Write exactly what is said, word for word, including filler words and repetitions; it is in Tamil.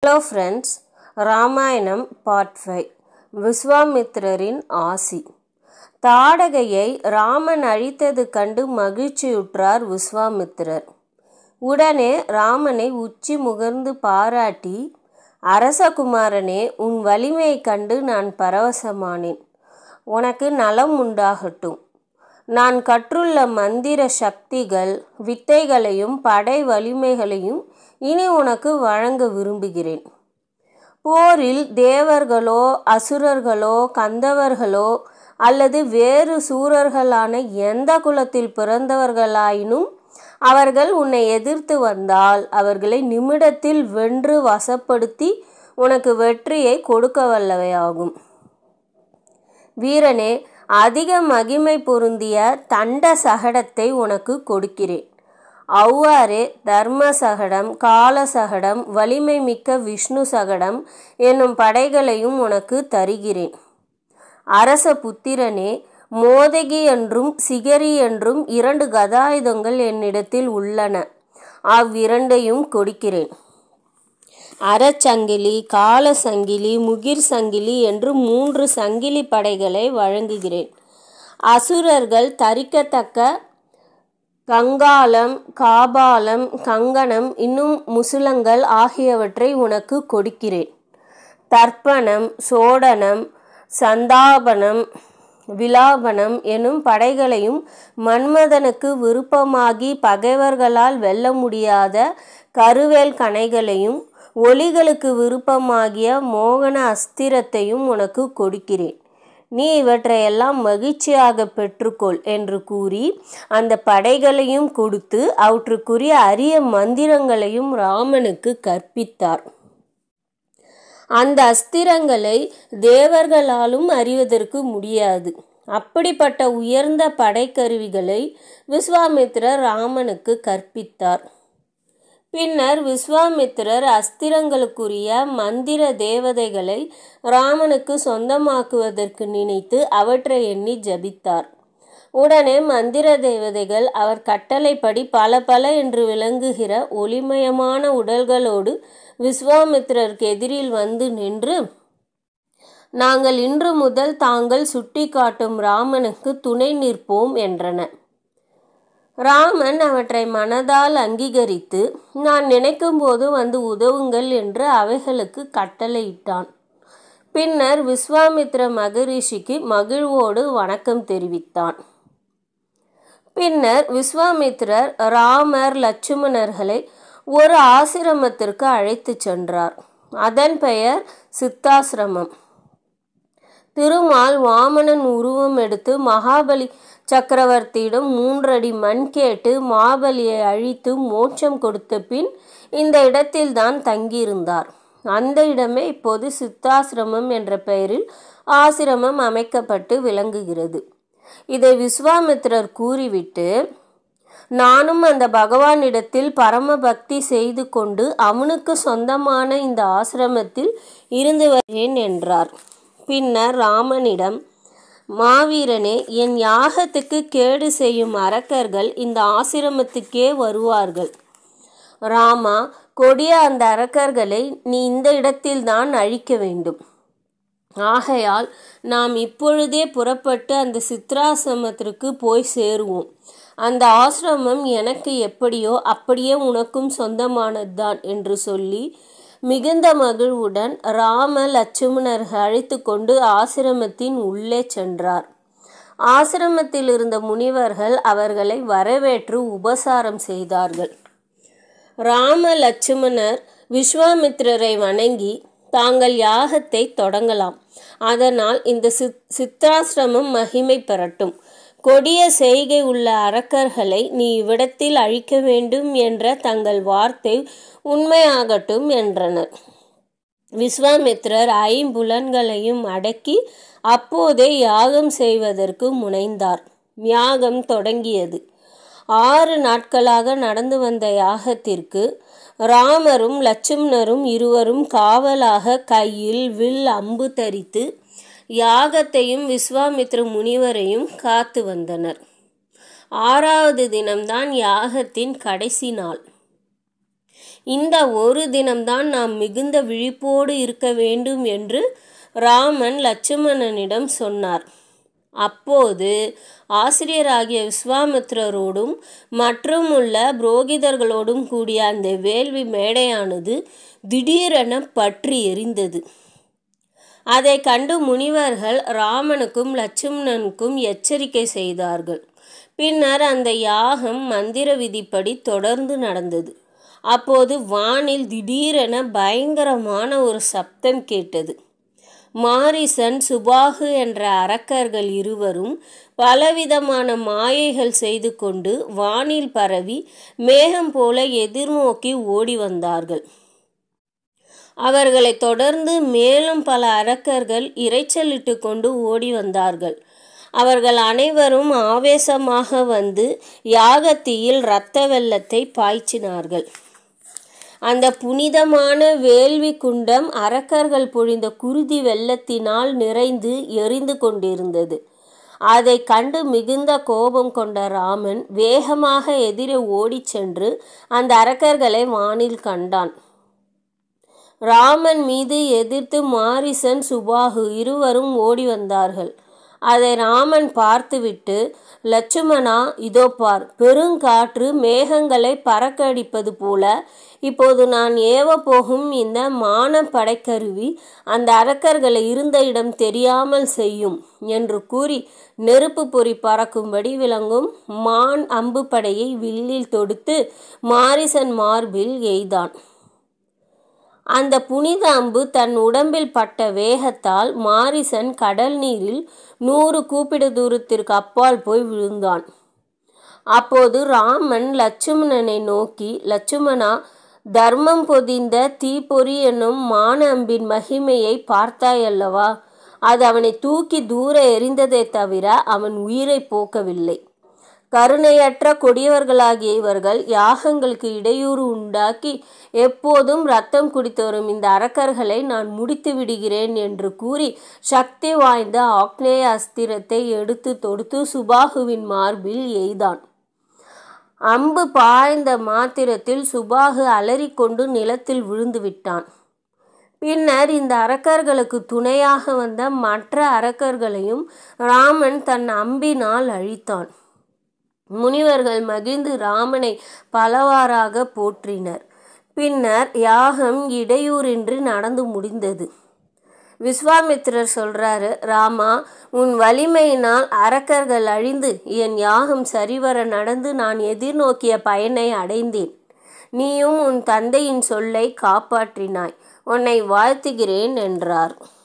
Hello friends, Ramayanam Part five விஸ்வாமித்திரரின் ஆசி. தாடகையை ராமன் அழித்தது கண்டு மகிழ்ச்சியுற்றார் விஸ்வாமித்திரர். உடனே ராமனை உச்சி முகர்ந்து பாராட்டி, அரசகுமாரனே, உன் வலிமையை கண்டு நான் பரவசமானேன். உனக்கு நலம் உண்டாகட்டும். நான் கற்றுள்ள மந்திர சக்திகள் வித்தைகளையும் படை வலிமைகளையும் இனி உனக்கு வழங்க விரும்புகிறேன். போரில் தேவர்களோ அசுரர்களோ கந்தவர்களோ அல்லது வேறு சூரர்களான எந்த குலத்தில் பிறந்தவர்களாயினும் அவர்கள் உன்னை எதிர்த்து வந்தால் அவர்களை நிமிடத்தில் வென்று வசப்படுத்தி உனக்கு வெற்றியை கொடுக்க வல்லவையாகும். வீரனே, அதிக மகிமை பொருந்திய தண்ட சகடத்தை உனக்கு கொடுக்கிறேன். அவ்வாறே தர்ம சகடம், கால சகடம், வலிமை மிக்க விஷ்ணு சகடம் என்னும் படைகளையும் உனக்கு தருகிறேன். அரச புத்திரனே, மோதகி என்றும் சிகரி என்றும் இரண்டு கதாயுதங்கள் என்னிடத்தில் உள்ளன. அவ்விரண்டையும் கொடுக்கிறேன். அறச்சங்கிலி, கால சங்கிலி, முகிர் சங்கிலி என்று மூன்று சங்கிலி படைகளை வழங்குகிறேன். அசுரர்கள் தரிக்கத்தக்க கங்காலம், காபாலம், கங்கணம் இன்னும் முசுலங்கள் ஆகியவற்றை உனக்கு கொடுக்கிறேன். தர்ப்பணம், சோடனம், சந்தாபனம், விலாபனம் எனும் படைகளையும் மன்மதனுக்கு விருப்பமாகி பகைவர்களால் வெல்ல முடியாத கருவேல் கணைகளையும் ஒலிகளுக்கு விருப்பமாகிய மோகன அஸ்திரத்தையும் உனக்கு கொடுக்கிறேன். நீ இவற்றையெல்லாம் மகிழ்ச்சியாக பெற்றுக்கொள் என்று கூறி அந்த படைகளையும் கொடுத்து அவற்றுக்குரிய அரிய மந்திரங்களையும் ராமனுக்கு கற்பித்தார். அந்த அஸ்திரங்களை தேவர்களாலும் அறிவதற்கு முடியாது. அப்படிப்பட்ட உயர்ந்த படைக்கருவிகளை விஸ்வாமித்திரர் ராமனுக்கு கற்பித்தார். பின்னர் விஸ்வாமித்திரர் அஸ்திரங்களுக்குரிய மந்திர தேவதைகளை ராமனுக்கு சொந்தமாக்குவதற்கு நினைத்து அவற்றை எண்ணி ஜபித்தார். உடனே மந்திர தேவதைகள் அவர் கட்டளைப்படி பல பல என்று விளங்குகிற ஒளிமயமான உடல்களோடு விஸ்வாமித்திரருக்கு எதிரில் வந்து நின்று, நாங்கள் இன்று முதல் தாங்கள் சுட்டி காட்டும் ராமனுக்கு துணை நிற்போம் என்றன. ராமன் அவற்றை மனதால் அங்கீகரித்து, நான் நினைக்கும் போது வந்து உதவுங்கள் என்று அவைகளுக்கு கட்டளையிட்டான். பின்னர் விஸ்வாமித்திர மகரிஷிக்கு மகிழ்வோடு வணக்கம் தெரிவித்தான். பின்னர் விஸ்வாமித்திரர் ராமர் லட்சுமணர்களை ஒரு ஆசிரமத்திற்கு அழைத்து சென்றார். அதன் பெயர் சித்தாசிரமம். திருமால் வாமனன் உருவம் எடுத்து மகாபலி சக்கரவர்த்தியிடம் மூன்றடி மண் கேட்டு மாபலியை அழித்து மோட்சம் கொடுத்த பின் இந்த இடத்தில்தான் தங்கியிருந்தார். அந்த இடமே இப்போது சித்தாசிரமம் என்ற பெயரில் ஆசிரமம் அமைக்கப்பட்டு விளங்குகிறது. இதை விஸ்வாமித்திரர் கூறிவிட்டு, நானும் அந்த பகவானிடத்தில் பரம பக்தி செய்து கொண்டு அவனுக்கு சொந்தமான இந்த ஆசிரமத்தில் இருந்து வருகிறேன் என்றார். பின்னர் ராமனிடம், மாவீரனே, என் யாகத்துக்கு கேடு செய்யும் அரக்கர்கள் இந்த ஆசிரமத்துக்கே வருவார்கள். ராமா, கொடிய அந்த அரக்கர்களை நீ இந்த இடத்தில்தான் அழிக்க வேண்டும். ஆகையால் நாம் இப்பொழுதே புறப்பட்டு அந்த சித்ராசிரமத்திற்கு போய் சேருவோம். அந்த ஆசிரமம் எனக்கு எப்படியோ அப்படியே உனக்கும் சொந்தமானதுதான் என்று சொல்லி மிகுந்த மகிழ்வுடன் ராம லட்சுமணர்கள் அழைத்து கொண்டு ஆசிரமத்தின் உள்ளே சென்றார். ஆசிரமத்தில் இருந்த முனிவர்கள் அவர்களை வரவேற்று உபசாரம் செய்தார்கள். ராம லட்சுமணர் விஸ்வாமித்திரரை வணங்கி, தாங்கள் யாகத்தை தொடங்கலாம். அதனால் இந்த சித் சித்தாசிரமம் மகிமை பெறட்டும். கொடிய செய்கை உள்ள அரக்கர்களை நீ இவ்விடத்தில் அழிக்க வேண்டும் என்ற தங்கள் வார்த்தை உண்மையாகட்டும் என்றனர். விஸ்வாமித்திரர் ஐம்புலன்களையும் அடக்கி அப்போதே யாகம் செய்வதற்கு முனைந்தார். யாகம் தொடங்கியது. ஆறு நாட்களாக நடந்து வந்த யாகத்திற்கு ராமரும் லட்சுமணரும் இருவரும் காவலாக கையில் வில் அம்பு தரித்து யாகத்தையும் விஸ்வாமித்திர முனிவரையும் காத்து வந்தனர். ஆறாவது தினம்தான் யாகத்தின் கடைசி நாள். இந்த ஒரு தினம்தான் நாம் மிகுந்த விழிப்போடு இருக்க வேண்டும் என்று ராமன் லட்சுமணனிடம் சொன்னார். அப்போது ஆசிரியராகிய விஸ்வாமித்திரரோடும் மற்றும் உள்ள புரோகிதர்களோடும் கூடிய அந்த வேள்வி மேடையானது திடீரென பற்றி எரிந்தது. அதை கண்டு முனிவர்கள் ராமனுக்கும் லட்சுமணனுக்கும் எச்சரிக்கை செய்தார்கள். பின்னர் அந்த யாகம் மந்திர விதிப்படி தொடர்ந்து நடந்தது. அப்போது வானில் திடீரென பயங்கரமான ஒரு சப்தம் கேட்டது. மாரிசன், சுபாகு என்ற அரக்கர்கள் இருவரும் பலவிதமான மாயைகள் செய்து கொண்டு வானில் பரவி மேகம் போல எதிர்நோக்கி ஓடி வந்தார்கள். அவர்களை தொடர்ந்து மேலும் பல அரக்கர்கள் இரைச்சலிட்டு கொண்டு ஓடி வந்தார்கள். அவர்கள் அனைவரும் ஆவேசமாக வந்து யாகத்தீயில் இரத்த வெள்ளத்தை பாய்ச்சினார்கள். அந்த புனிதமான வேள்வி குண்டம் அரக்கர்கள் பொழிந்த குருதி வெள்ளத்தினால் நிறைந்து எரிந்து கொண்டிருந்தது. அதை கண்டு மிகுந்த கோபம் கொண்ட ராமன் வேகமாக எதிரே ஓடிச் சென்று அந்த அரக்கர்களை வானில் கண்டான். ராமன் மீது எதிர்த்து மாரிசன், சுபாகு இருவரும் ஓடி வந்தார்கள். அதை ராமன் பார்த்துவிட்டு, லட்சுமணா, இதோ பார், பெருங்காற்று மேகங்களை பறக்கடிப்பது போல இப்போது நான் ஏவ போகும் இந்த மான படைக்கருவி அந்த அரக்கர்களை இருந்த இடம் தெரியாமல் செய்யும் என்று கூறி நெருப்பு பொறி பறக்கும்படி விளங்கும் மான் அம்பு படையை வில்லில் தொடுத்து மாரிசன் மார்பில் எய்தான். அந்த புனித அம்பு தன் உடம்பில் பட்ட வேகத்தால் மாரிசன் கடல் நீரில் நூறு கூப்பிடு தூரத்திற்கு அப்பால் போய் விழுந்தான். அப்போது ராமன் லட்சுமணனை நோக்கி, லட்சுமணா, தர்மம் பொதிந்த தீப்பொறி என்னும் மான அம்பின் மகிமையை பார்த்தாயல்லவா? அது அவனை தூக்கி தூர எறிந்ததை தவிர அவன் உயிரை போக்கவில்லை. கருணையற்ற கொடியவர்களாகிய இவர்கள் யாகங்களுக்கு இடையூறு உண்டாக்கி எப்போதும் இரத்தம் குடித்து வரும் இந்த அரக்கர்களை நான் முடித்து விடுகிறேன் என்று கூறி சக்தி வாய்ந்த ஆக்னேய அஸ்திரத்தை எடுத்து தொடுத்து சுபாகுவின் மார்பில் எய்தான். அம்பு பாய்ந்த மாத்திரத்தில் சுபாகு அலறிக்கொண்டு நிலத்தில் விழுந்து விட்டான். பின்னர் இந்த அரக்கர்களுக்கு துணையாக வந்த மற்ற அரக்கர்களையும் ராமன் தன் அம்பினால் அழித்தான். முனிவர்கள் மகிழ்ந்து ராமனை பலவாறாக போற்றினர். பின்னர் யாகம் இடையூறின்றி நடந்து முடிந்தது. விஸ்வாமித்திரர் சொல்றாரு, ராமா, உன் வலிமையினால் அரக்கர்கள் அழிந்து என் யாகம் சரிவர நடந்து நான் எதிர்நோக்கிய பயனை அடைந்தேன். நீயும் உன் தந்தையின் சொல்லை காப்பாற்றினாய். உன்னை வாழ்த்துகிறேன் என்றார்.